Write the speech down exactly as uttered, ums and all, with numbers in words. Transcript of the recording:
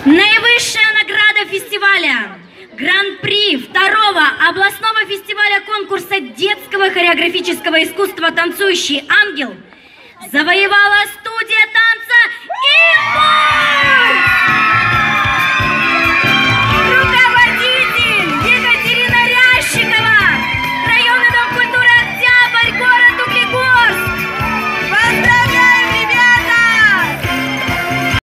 Наивысшая награда фестиваля, гран-при второго областного фестиваля конкурса детского хореографического искусства «Танцующий ангел» завоевала студия танца «Импульс».